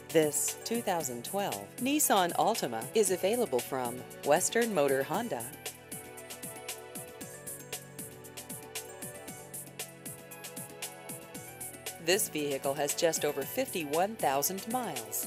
This 2012 Nissan Altima is available from Western Motor Honda. This vehicle has just over 51,000 miles.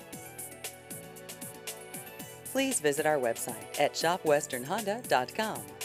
Please visit our website at shopwesternhonda.com.